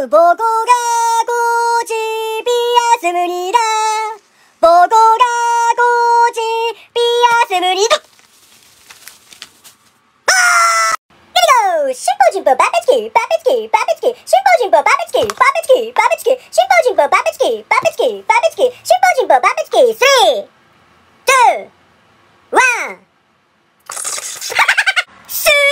こがこちピアス無理だ。ここがこちピアス無理だ。シンポジンポパペツキパペツキパペツキシンポジンポパペツキパペツキパペツキシンポジンポパペツキパペツキパペツキシンポジンポパペツキ3、2、1 スー